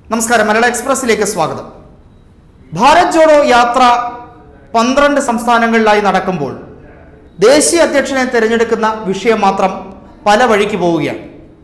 നമസ്കാരം, മലയാള എക്സ്പ്രസിലേക്ക് സ്വാഗതം. ഭാരത് ജോഡോ യാത്ര 12 സംസ്ഥാനങ്ങളിലായി നടക്കുമ്പോൾ ദേശീയ അധ്യക്ഷനെ തിരഞ്ഞെടുക്കുന്ന വിഷയം മാത്രം പല വഴിക്ക് പോവുകയാണ്,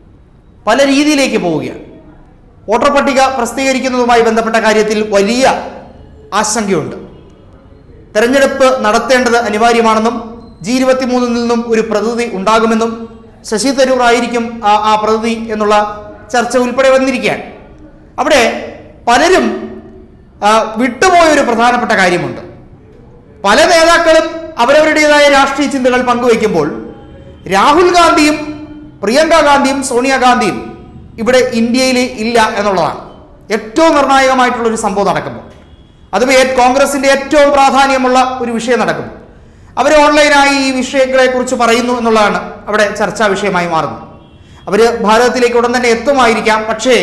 പല രീതിയിലേക്ക് പോവുകയാണ്. വോട്ടർ പട്ടിക പ്രസിദ്ധീകരിക്കുന്നതുമായി ബന്ധപ്പെട്ട കാര്യത്തിൽ വലിയ ആശങ്കയുണ്ട്. തെരഞ്ഞെടുപ്പ് നടത്തേണ്ടത് അനിവാര്യമാണെന്നും G23 നിന്നും ഒരു പ്രതിനിധി ഉണ്ടാകുമെന്നും ശശി തരൂർ ആയിരിക്കും ആ പ്രതിനിധി എന്നുള്ള ചർച്ച ഉൾപ്പെടെ വന്നിരിക്കുകയാണ്. അവിടെ പലരും വിട്ടുപോയൊരു പ്രധാനപ്പെട്ട കാര്യമുണ്ട്. പല നേതാക്കളും അവരവരുടേതായ രാഷ്ട്രീയ ചിന്തകൾ പങ്കുവയ്ക്കുമ്പോൾ രാഹുൽ ഗാന്ധിയും പ്രിയങ്ക ഗാന്ധിയും സോണിയാഗാന്ധിയും ഇവിടെ ഇന്ത്യയിൽ ഇല്ല എന്നുള്ളതാണ് ഏറ്റവും നിർണായകമായിട്ടുള്ളൊരു സംഭവം നടക്കുമ്പോൾ. അതും കോൺഗ്രസിൻ്റെ ഏറ്റവും പ്രാധാന്യമുള്ള ഒരു വിഷയം നടക്കുമ്പോൾ അവർ ഓൺലൈനായി ഈ വിഷയങ്ങളെക്കുറിച്ച് പറയുന്നു എന്നുള്ളതാണ് അവിടെ ചർച്ചാ വിഷയമായി മാറുന്നത്. അവർ ഭാരതത്തിലേക്ക് ഉടൻ തന്നെ എത്തുമായിരിക്കാം, പക്ഷേ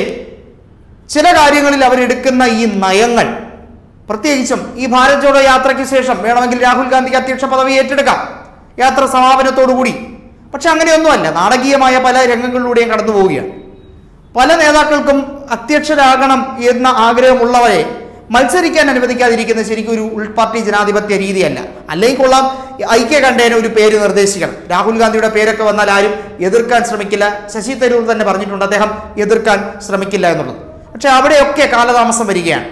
ചില കാര്യങ്ങളിൽ അവരെടുക്കുന്ന ഈ നയങ്ങൾ, പ്രത്യേകിച്ചും ഈ ഭാരത് ജോഡോ യാത്രയ്ക്ക് ശേഷം വേണമെങ്കിൽ രാഹുൽ ഗാന്ധിക്ക് അധ്യക്ഷ പദവി ഏറ്റെടുക്കാം യാത്ര സമാപനത്തോടുകൂടി. പക്ഷെ അങ്ങനെയൊന്നുമല്ല, നാടകീയമായ പല രംഗങ്ങളിലൂടെയും കടന്നു പോവുകയാണ്. പല നേതാക്കൾക്കും അധ്യക്ഷരാകണം എന്ന ആഗ്രഹമുള്ളവരെ മത്സരിക്കാൻ അനുവദിക്കാതിരിക്കുന്ന ശരിക്കും ഒരു ഉൾപാർട്ടി ജനാധിപത്യ രീതിയല്ല. അല്ലെങ്കിൽ കൊള്ളാം, ഐക്യകണ്ഠേന ഒരു പേര് നിർദ്ദേശിക്കണം. രാഹുൽ ഗാന്ധിയുടെ പേരൊക്കെ വന്നാൽ ആരും എതിർക്കാൻ ശ്രമിക്കില്ല. ശശി തരൂർ തന്നെ പറഞ്ഞിട്ടുണ്ട് അദ്ദേഹം എതിർക്കാൻ ശ്രമിക്കില്ല എന്നുള്ളത്. പക്ഷെ അവിടെയൊക്കെ കാലതാമസം വരികയാണ്.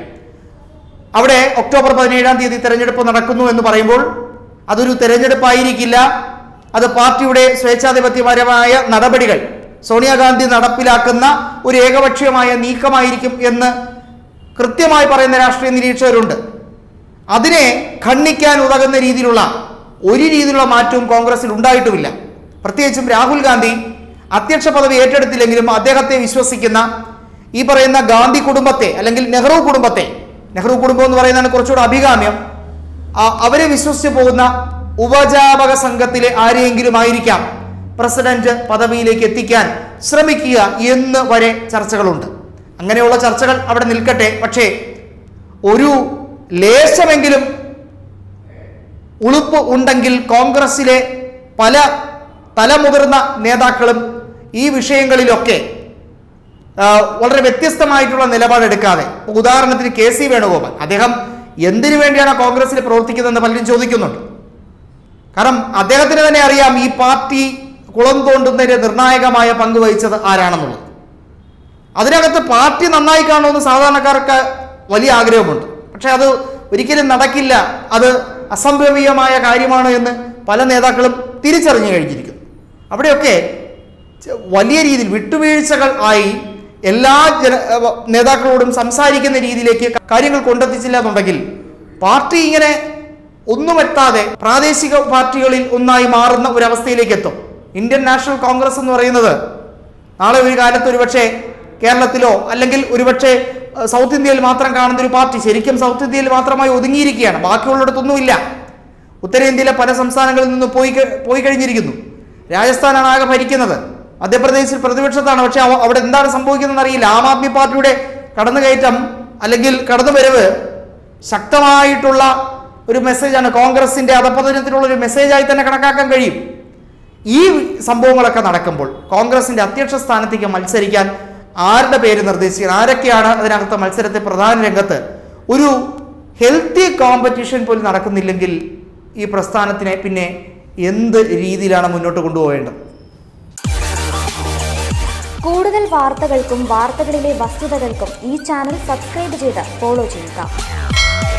അവിടെ ഒക്ടോബർ 17-ാം തീയതി തെരഞ്ഞെടുപ്പ് നടക്കുന്നു എന്ന് പറയുമ്പോൾ അതൊരു തെരഞ്ഞെടുപ്പായിരിക്കില്ല, അത് പാർട്ടിയുടെ സ്വേച്ഛാധിപത്യപരമായ നടപടികൾ സോണിയാഗാന്ധി നടപ്പിലാക്കുന്ന ഒരു ഏകപക്ഷീയമായ നീക്കമായിരിക്കും എന്ന് കൃത്യമായി പറയുന്ന രാഷ്ട്രീയ നിരീക്ഷകരുണ്ട്. അതിനെ ഖണ്ഡിക്കാൻ ഉതകുന്ന രീതിയിലുള്ള ഒരു രീതിയിലുള്ള മാറ്റവും കോൺഗ്രസിൽ ഉണ്ടായിട്ടുമില്ല. പ്രത്യേകിച്ചും രാഹുൽ ഗാന്ധി അധ്യക്ഷ പദവി ഏറ്റെടുത്തില്ലെങ്കിലും അദ്ദേഹത്തെ വിശ്വസിക്കുന്ന ഈ പറയുന്ന ഗാന്ധി കുടുംബത്തെ അല്ലെങ്കിൽ നെഹ്റു കുടുംബം എന്ന് പറയുന്നതാണ് കുറച്ചുകൂടെ അഭികാമ്യം, അവരെ വിശ്വസിച്ച് പോകുന്ന ഉപജാപക സംഘത്തിലെ ആരെയെങ്കിലും ആയിരിക്കാം പ്രസിഡന്റ് പദവിയിലേക്ക് എത്തിക്കാൻ ശ്രമിക്കുക എന്ന് വരെ ചർച്ചകളുണ്ട്. അങ്ങനെയുള്ള ചർച്ചകൾ അവിടെ നിൽക്കട്ടെ. പക്ഷേ ഒരു ലേശമെങ്കിലും ഉളുപ്പ് ഉണ്ടെങ്കിൽ കോൺഗ്രസിലെ പല തലമുതിർന്ന നേതാക്കളും ഈ വിഷയങ്ങളിലൊക്കെ വളരെ വ്യത്യസ്തമായിട്ടുള്ള നിലപാടെടുക്കാതെ, ഉദാഹരണത്തിന് KC വേണുഗോപാൽ, അദ്ദേഹം എന്തിനു വേണ്ടിയാണ് കോൺഗ്രസിൽ പ്രവർത്തിക്കുന്നതെന്ന് പലരും ചോദിക്കുന്നുണ്ട്. കാരണം അദ്ദേഹത്തിന് തന്നെ അറിയാം ഈ പാർട്ടി കുളം തോണ്ടുന്നതിന് നിർണായകമായ പങ്ക് വഹിച്ചത് ആരാണെന്നുള്ളത്. അതിനകത്ത് പാർട്ടി നന്നായി കാണുമെന്ന് സാധാരണക്കാർക്ക് വലിയ ആഗ്രഹമുണ്ട്. പക്ഷെ അത് ഒരിക്കലും നടക്കില്ല, അത് അസംഭവ്യമായ കാര്യമാണ് എന്ന് പല നേതാക്കളും തിരിച്ചറിഞ്ഞു കഴിഞ്ഞിരിക്കുന്നു. അവിടെയൊക്കെ വലിയ രീതിയിൽ വിട്ടുവീഴ്ചകൾ ആയി എല്ലാ നേതാക്കളോടും സംസാരിക്കുന്ന രീതിയിലേക്ക് കാര്യങ്ങൾ കൊണ്ടെത്തിച്ചില്ല എന്നുണ്ടെങ്കിൽ പാർട്ടി ഇങ്ങനെ ഒന്നുമെത്താതെ പ്രാദേശിക പാർട്ടികളിൽ ഒന്നായി മാറുന്ന ഒരവസ്ഥയിലേക്ക് എത്തും. ഇന്ത്യൻ നാഷണൽ കോൺഗ്രസ് എന്ന് പറയുന്നത് നാളെ ഒരു കാലത്ത് ഒരുപക്ഷെ കേരളത്തിലോ അല്ലെങ്കിൽ ഒരുപക്ഷെ സൗത്ത് ഇന്ത്യയിൽ മാത്രം കാണുന്ന ഒരു പാർട്ടി ശരിക്കും സൗത്ത് ഇന്ത്യയിൽ മാത്രമായി ഒതുങ്ങിയിരിക്കുകയാണ്, ബാക്കിയുള്ളിടത്തൊന്നുമില്ല. ഉത്തരേന്ത്യയിലെ പല സംസ്ഥാനങ്ങളിൽ നിന്ന് പോയി കഴിഞ്ഞിരിക്കുന്നു. രാജസ്ഥാനാണ് ആകെ ഭരിക്കുന്നത്, മധ്യപ്രദേശിൽ പ്രതിപക്ഷത്താണ്. പക്ഷെ അവിടെ എന്താണ് സംഭവിക്കുന്നതെന്ന് അറിയില്ല. ആം ആദ്മി പാർട്ടിയുടെ കടന്നുകയറ്റം അല്ലെങ്കിൽ കടന്നുവരവ് ശക്തമായിട്ടുള്ള ഒരു മെസ്സേജാണ്, കോൺഗ്രസിന്റെ അധപതനത്തിനുള്ള ഒരു മെസ്സേജായി തന്നെ കണക്കാക്കാൻ കഴിയും. ഈ സംഭവങ്ങളൊക്കെ നടക്കുമ്പോൾ കോൺഗ്രസിന്റെ അധ്യക്ഷ സ്ഥാനത്തേക്ക് മത്സരിക്കാൻ ആരുടെ പേര് നിർദ്ദേശിക്കാൻ, ആരൊക്കെയാണ് അതിനകത്ത് മത്സരത്തെ പ്രധാന രംഗത്ത്, ഒരു ഹെൽത്തി കോമ്പറ്റീഷൻ പോലും നടക്കുന്നില്ലെങ്കിൽ ഈ പ്രസ്ഥാനത്തിനെ പിന്നെ എന്ത് രീതിയിലാണ് മുന്നോട്ട് കൊണ്ടുപോകേണ്ടത്? കൂടുതൽ വാർത്തകൾക്കും വാർത്തകളിലെ വസ്തുതകൾക്കും ഈ ചാനൽ സബ്സ്ക്രൈബ് ചെയ്ത് ഫോളോ ചെയ്യുക.